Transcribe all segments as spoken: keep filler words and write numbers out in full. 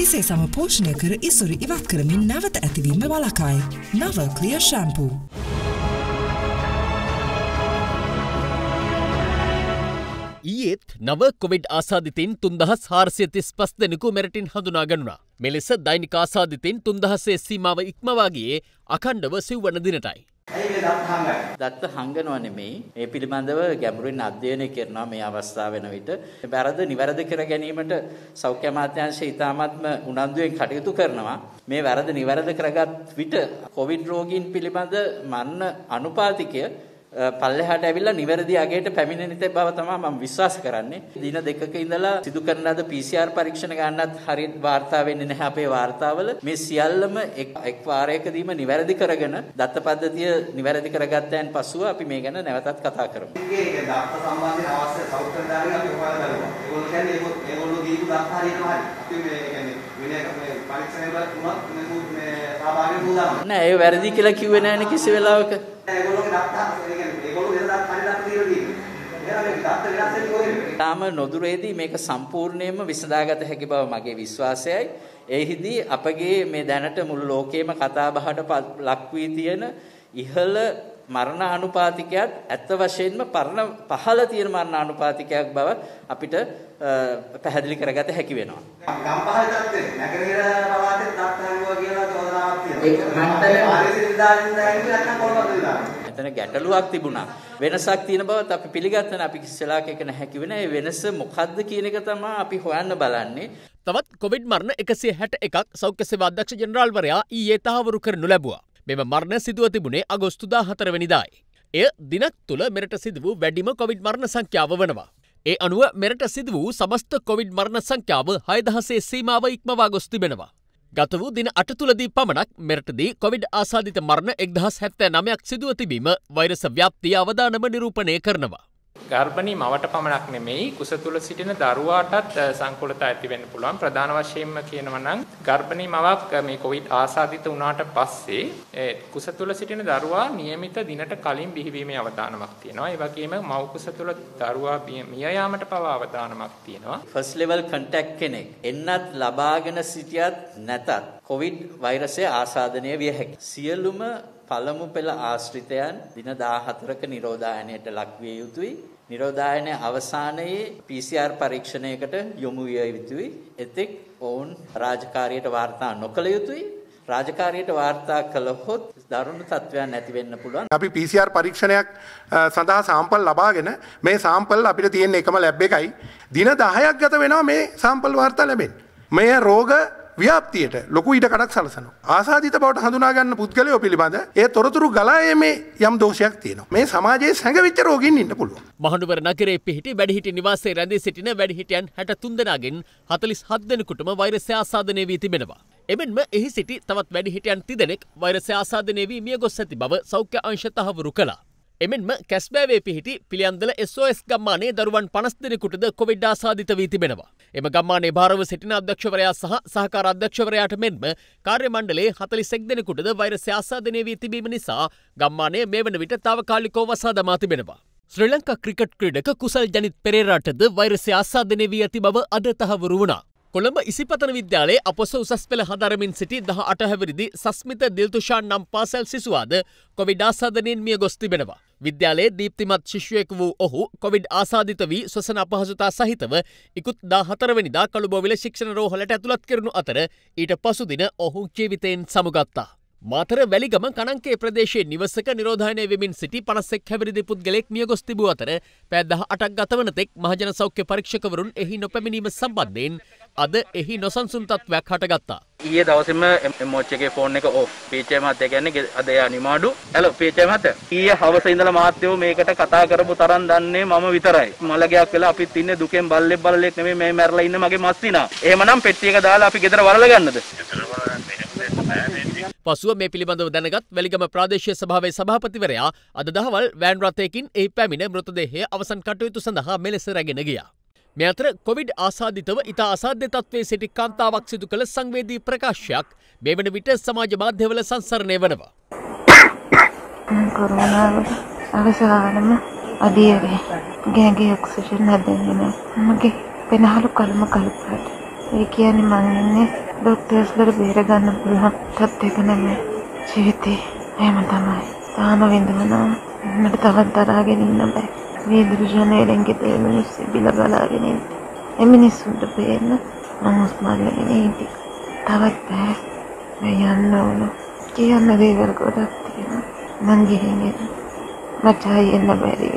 එසේ සම පෝෂණය කර ඉසුරු ඉවත් කරමින් නැවත ඇතිවීම වළකයි. නව ක්ලියර් ෂැම්පූ. ඊයේත් නව කොවිඩ් ආසාදිතයින් තුන්දහස් හාරසිය තිස් පහ දෙනෙකු මෙරටින් හඳුනා ගනුණා. මෙලෙස දෛනික ආසාදිතයින් තුන්දහසේ සීමාව ඉක්මවා ගියේ අඛණ්ඩව සිව්වන දිනටයි. දත්ත හංගනව නෙමෙයි මේ පිළිබඳව ගැඹුරින් අධ්‍යයනය කරනවා මේ අවස්ථාව වෙන විට. වැරද්ද නිවැරදි කර ගැනීමට සෞඛ්‍ය අමාත්‍යාංශය ඉතාමත්ම උනන්දුවෙන් කටයුතු කරනවා. මේ වැරද්ද නිවැරදි කරගත් විට කොවිඩ් රෝගීන් පිළිබඳ මරණ අනුපාතිකය පල්ලෙහාට ඇවිල්ලා නිවැරදි අගයට පැමිණෙන බව තමයි මම විශ්වාස කරන්නේ. දින දෙකක ඉඳලා සිදු කරන ලද පී සී ආර් පරීක්ෂණ ගන්නත් හරියට වාර්තා වෙන්නේ නැහැ අපේ වාර්තාවල. මේ සියල්ලම එක් එක් වාරයකදීම නිවැරදි කරගෙන දත්ත පද්ධතිය නිවැරදි කරගත්තයන් පසුව අපි මේ ගැන නැවතත් කතා කරමු. මේක දත්ත සම්බන්ධයෙන් අවශ්‍ය සෞඛ්‍ය දාගෙන අපි හොයලා බලමු. ඒගොල්ලෝ කියන්නේ ඒගොල්ලෝ දීපු දත්ත හරියටම හරි. අපි මේ කියන්නේ විනය මේ පරීක්ෂණ වල තුනක් මේ සහභාගී වුණා. නෑ ඒ වැරදි කියලා කිව්වේ නෑනේ කිසි වෙලාවක. ඒගොල්ලෝගේ දත්ත තාම නොදුරේදී මේක සම්පූර්ණයෙන්ම විසඳාගත හැකි බව මගේ විශ්වාසයයි. එහිදී අපගේ මේ දැනට මුළු ලෝකයේම කතාබහට ලක් වී තියෙන ඉහළ මරණ අනුපාතිකයක් ඇත්ත වශයෙන්ම පරණ පහළ තියෙන මරණ අනුපාතිකයක් බව අපිට පැහැදිලි කරගත හැකි වෙනවා. ගම්පහල් තත්ත්වේ නගරීර පළාතේ තත්ත්වය කියලා චෝදනාවක් තියෙනවා. ඒක පාරිසරික දාලින් දැන් නැත්නම් කොහොමද දාන්නේ? එතන ගැටලුවක් තිබුණා. වෙනසක් තියෙන බවත් අපි පිළිගත්තා. අපි කිසිලාක එක නැහැ කිව්වේ නෑ. ඒ වෙනස මොකද්ද කියන එක තමයි අපි හොයන්න බලන්නේ. තවත් කොවිඩ් මරණ එකසිය හැට එකක් සෞඛ්‍ය සේවා අධ්‍යක්ෂ ජෙනරාල්වරයා ඊයේ තහවුරු කරනු ලැබුවා. මෙම මරණ සිදුව තිබුණේ අගෝස්තු දාහතර වෙනිදායි. එය දිනක් තුළ මෙරට සිදු වූ වැඩිම කොවිඩ් මරණ සංඛ්‍යාව වනවා. ඒ අනුව මෙරට සිදු වූ සමස්ත කොවිඩ් මරණ සංඛ්‍යාව හය දහසේ සීමාව ඉක්මවා ගොස් තිබෙනවා. ගත වූ දින අට තුළදී පමණක් මෙරටදී කොවිඩ් ආසාදිත මරණ එක්දහස් හැත්තෑ නවයක් සිදුව තිබීම වෛරස ව්‍යාප්තිය අවදානම නිරූපණය කරනවා. ගර්භණී මවට පමණක් නෙමෙයි කුස තුල සිටින දරුවාටත් සංකූලතා ඇති වෙන්න පුළුවන්. ප්‍රධාන වශයෙන්ම කියනවා නම් ගර්භණී මවක් මේ කොවිඩ් ආසාදිත වුණාට පස්සේ ඒ කුස තුල සිටින දරුවා નિયમિત දිනට කලින් බිහිවීමේ අවදානමක් තියෙනවා. ඒ වගේම මව් කුස තුල දරුවා මිය යාමට පවා අවදානමක් තියෙනවා. ෆස්ට් ලෙවල් කොන්ටැක්ට් කෙනෙක් එන්නත් ලබාගෙන සිටියත් නැතත් කොවිඩ් වෛරසය ආසාදනය විය හැකියි. සියලුම පළමු පෙළ ආශ්‍රිතයන් දින දාහතරක නිරෝධායනයට ලක් විය යුතුයි. නිරෝධායනයේ අවසානයේ පී සී ආර් පරීක්ෂණයකට යොමු විය යුතුයි. එතෙක් ඔවුන් රාජකාරියට වාර්තා නොකළ යුතුයි. රාජකාරියට වාර්තා කළහොත් දරුණු තත්ත්වයන් ඇති වෙන්න පුළුවන්. අපි පී සී ආර් පරීක්ෂණයක් සඳහා සාම්පල් ලබාගෙන මේ සාම්පල් අපිට තියෙන එකම ලැබ් එකයි. දින දහයක් ගත වෙනවා මේ සාම්පල් වාර්තා ලැබෙන්න. මේ රෝග ව්‍යාප්තියට ලොකු ඉඩ කඩක් සලසනවා. ආසාදිත බවට හඳුනා ගන්න පුද්ගලයෝ පිළිබඳ ඒ තොරතුරු ගලා යෑමේ යම් දෝෂයක් තියෙනවා. මේ සමාජයේ සැඟවිච්ච රෝගීන් ඉන්න පුළුවන්. මහනුවර නගරයේ පිහිටි වැඩිහිටි නිවාසයේ රැඳී සිටින වැඩිහිටියන් හැට තුන් දෙනාගෙන් හතළිස් හත් දෙනෙකුටම වෛරසය ආසාදනය වී තිබෙනවා. එමෙන්ම එහි සිටි තවත් වැඩිහිටියන් තිදෙනෙක් වෛරසය ආසාදනය වී මිය ගොස් ඇති බව සෞඛ්‍ය අංශ තහවුරු කළා. එමෙන්ම කැස්බෑවේ පිහිටි පිළියන්දල එස් ඕ එස් ගම්මානයේ දරුවන් පනස් දෙනෙකුටද කොවිඩ් ආසාදිත වී තිබෙනවා. එම ගම්මානයේ භාරව සිටින අධ්‍යක්ෂවරයා සහ සහකාර අධ්‍යක්ෂවරයාට මෙන්ම කාර්ය මණ්ඩලයේ හතළිස් එක් දෙනෙකුටද වෛරසය ආසාදනය වී තිබීම නිසා ගම්මානය මේ වන විට తాවකාලිකව වසා දමා තිබෙනවා. ශ්‍රී ලංකා ක්‍රිකට් ක්‍රීඩක කුසල් ජනිත් පෙරේරාටද වෛරසය ආසාදනය වී ඇති බව අද තහවුරු වුණා. කොළඹ ඉසිපතන විද්‍යාලයේ අපොස උසස් පෙළ හදාරමින් සිටි දහ අට හැවිරිදි සස්මිත දිල්තුෂාන් නම් පාසල් සිසුවාද කොවිඩ් ආසාදනයෙන් මිය ගොස් තිබෙනවා. විද්‍යාලයේ දීප්තිමත් ශිෂ්‍යයෙකු වූ ඔහු කොවිඩ් ආසාදිත වී ශ්වසන අපහසුතා සහිතව ඉකුත් දාහතර වෙනිදා කළුබෝවිල ශික්ෂණ රෝහලට ඇතුළත් කරනු අතර ඊට පසු දින ඔහු ජීවිතයෙන් සමුගත්තා. මාතර වැලිගම කණංකේ ප්‍රදේශයේ නිවසක නිරෝධායනය වෙමින් සිටි පනස් එක් හැවිරිදි පුද්ගලෙක් මිය ගොස් තිබූ අතර පැය දහ අටක් ගතවන තෙක් මහජන සෞඛ්‍ය පරීක්ෂකවරුන් එහි නොපැමිණීම සම්බන්ධයෙන් අද එහි නොසන්සුන් තත්ත්වයක් හටගත්තා. ඊයේ දවසේම එම් ඔච් එකේ ෆෝන් එක ඔෆ්. පීචේ මහත්තයා කියන්නේ අද එයා නිමාඩු. හලෝ පීචේ මහත්තයා. ඊයේ හවස ඉඳලා මහත්තයෝ මේකට කතා කරපු තරම් දන්නේ මම විතරයි. මලගයක් වෙලා අපිත් ඉන්නේ දුකෙන් බල්ලෙක් බල්ලෙක් නෙමෙයි මේ මැරලා ඉන්න මගේ මස්සිනා. එහෙමනම් පෙට්ටි එක දාලා අපි ගෙදර වරලා ගන්නද? පසුව මේ පිළිබඳව දැනගත් වැලිගම ප්‍රාදේශීය සභාවේ සභාපතිවරයා අද දහවල් වෑන් රථයකින් එහි පැමිණ මෘතදේහය අවසන් කටයුතු සඳහා මෙලෙස රැගෙන ගියා. මේ අතර කොවිඩ් ආසාදිතව ඉතා අසාධ්‍ය තත්ත්වයේ සිටි කාන්තාවක් සිදු කළ සංවේදී ප්‍රකාශයක් මේ වන විට සමාජ මාධ්‍යවල සංසරණය වනවා. කොරෝනාවට අවසානම අධියගේ ගෑගේ ඔක්සිජන් ලැබෙන්නේ නැහැ. මගේ පෙනහළු කලම කළපාට ඒ කියන්නේ මං ඉන්නේ ડોක්ටර්ස්ලට බේර ගන්න පුළුවන් තත්ත්වයක නෙමෙයි. ජීවිතේ එහෙම තමයි. තාම විඳවනවා. මට තවත් දරාගෙන ඉන්න බෑ. මේ දෘෂණයෙන් ගෙදර මිනිස්සු බිල බලාගෙන ඉන්නේ. ඒ මිනිස්සුන්ට පේන්න මම උස්මාල්ලගෙන ඉන්නේ. තවත් බෑ. මම යන්න ඕන. කියන්න දේවල් ගොඩක් තියෙනවා. මං ගිහින් එන්න. මට ආයෙ එන්න බැරි.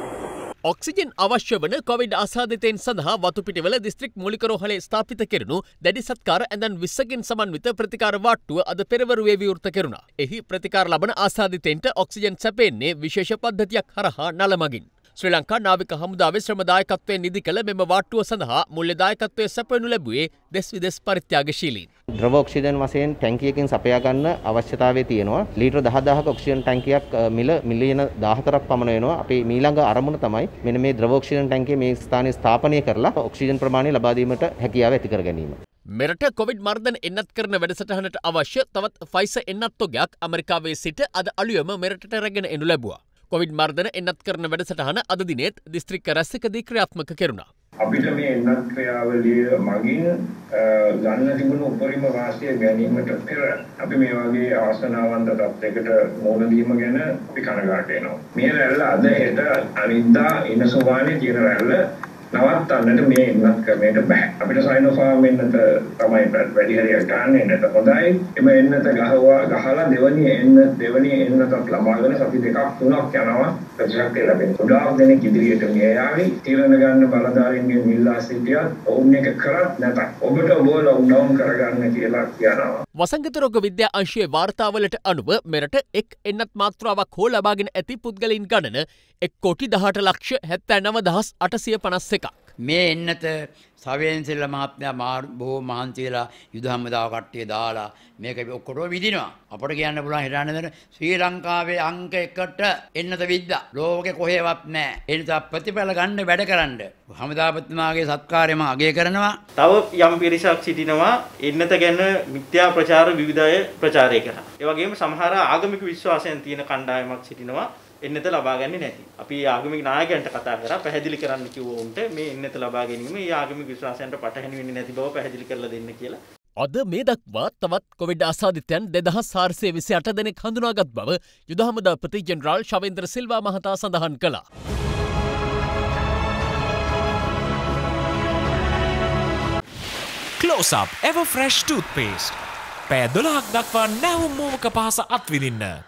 ඔක්සිජන් අවශ්‍ය වන කොවිඩ් ආසාදිතයින් සඳහා වතුපිටිවල දිස්ත්‍රික් මූලික රෝහලේ ස්ථාපිත කෙරුණු දැඩි සත්කාර ඇඳන් විස්සකින් සමන්විත ප්‍රතිකාර වාට්ටුව අද පෙරවරුවේ විවෘත කෙරුණා. එහි ප්‍රතිකාර ලබන ආසාදිතයින්ට ඔක්සිජන් සැපෙන්නේ විශේෂ පද්ධතියක් හරහා නල මගින්. ශ්‍රී ලංකා නාවික හමුදාවේ ශ්‍රම දායකත්වයෙන් නිදි කළ මෙම වාට්ටුව සඳහා මුල්‍ය දායකත්වය සැපයනු ලැබුවේ දෙස් විදෙස් පරිත්‍යාගශීලීන්. ද්‍රව ඔක්සිජන් වශයෙන් ටැංකියකින් සපයා ගන්න අවශ්‍යතාවය තියෙනවා. ලීටර් දහදාහක ඔක්සිජන් ටැංකියක් මිල මිලියන දාහතරක් පමණ වෙනවා. අපේ ඊළඟ අරමුණ තමයි මෙන්න මේ ද්‍රව ඔක්සිජන් ටැංකිය මේ ස්ථානයේ ස්ථාපනය කරලා ඔක්සිජන් ප්‍රමාණය ලබා දීමට හැකියාව ඇති කර ගැනීම. මෙරට කොවිඩ් මර්ධන එන්නත් කරන වැඩසටහනට අවශ්‍ය තවත් ෆයිසර් එන්නත් තොගයක් ඇමරිකාවේ සිට අද අලුයම මෙරටට රැගෙන එනු ලැබුවා. කොවිඩ් මර්ධන එන්නත් කරන වැඩසටහන අද දිනෙත් දිස්ත්‍රික්ක රැසකදී ක්‍රියාත්මක කෙරුණා. අපිට මේ එන්නත් ක්‍රියාවලිය මගින් ගන්න තිබුණු උපරිම වාසිය ගැනීමට පෙර අපි මේ වගේ ආසනාවන්ත තත්යකට මුහුණ දීම ගැන අපි කනගාටු වෙනවා. මේ රැල්ල අද හෙට අනිද්දා ඉන සුවානේ තියෙන රැල්ල නවත්තන්නට මේ එන්නත් ක්‍රමයට බෑ. අපිට සයිනෝෆාර්ම් එන්නත තමයි වැඩි හරියක් ගන්න එන්නත හොඳයි. එම එන්නත ගහවා ගහලා දෙවනි එන්න දෙවනි එන්නතත් ලබාගෙන සති දෙකක් තුනක් යනවා ප්‍රතිශක්තිය ලැබෙන. ගොඩාක් දෙනෙක් ඉදිරියට මේ යාවි තීරණ ගන්න බලධාරීන්ගේ මිල්ලා සිටියත් ඔවුන් එක කරත් නැත. ඔබට ඔබ ලොක්ඩවුන් කරගන්න කියලා කියනවා. වසංගත රෝග විද්‍යා අංශයේ වාර්තාවලට අනුව මෙරට එක් එන්නත් මාත්‍රාවක් හෝ ලබාගෙන ඇති පුද්ගලයින් ගණන එක් කොටි දහඅට ලක්ෂ හැත්තෑ නව දහස් අටසිය පනස් එකක්. මේ එන්නත සවේන්සෙල්ල මහත්මයා බොහෝ මහන්සි වෙලා යුද හමුදාව කට්ටිය දාලා මේක ඔක්කොටම විදිනවා. අපට කියන්න පුළුවන් හිතන්නද ශ්‍රී ලංකාවේ අංක එකට එන්නත විද්දා. ලෝකෙ කොහෙවත් නැහැ. ඒ නිසා ප්‍රතිඵල ගන්න වැඩ කරන්න. හමුදාපතිතුමාගේ සත්කාරයම අගය කරනවා. තව යම් පිරිසක් සිටිනවා එන්නත ගැන මිත්‍යා ප්‍රචාර විවිධය ප්‍රචාරය කරනවා. ඒ වගේම සමහර ආගමික විශ්වාසයන් තියෙන කණ්ඩායමක් සිටිනවා එන්නත ලබා ගන්නේ නැති. අපි ආගමික නායකයන්ට කතා කරා පැහැදිලි කරන්න කිව්ව උන්ට මේ එන්නත ලබා ගැනීම ඒ ආගමික විශ්වාසයන්ට පටහැනි වෙන්නේ නැති බව පැහැදිලි කරලා දෙන්න කියලා. අද මේ දක්වා තවත් කොවිඩ් ආසාදිතයන් දෙදහස් හාරසිය විසි අට දෙනෙක් හඳුනාගත් බව යුද හමුදාපති ජෙනරාල් ශවේන්ද්‍ර සිල්වා මහතා සඳහන් කළා. Close Up Ever Fresh Toothpaste. පැය දොළහක් දක්වා නැවුම් මූවක පහස අත්විඳින්න.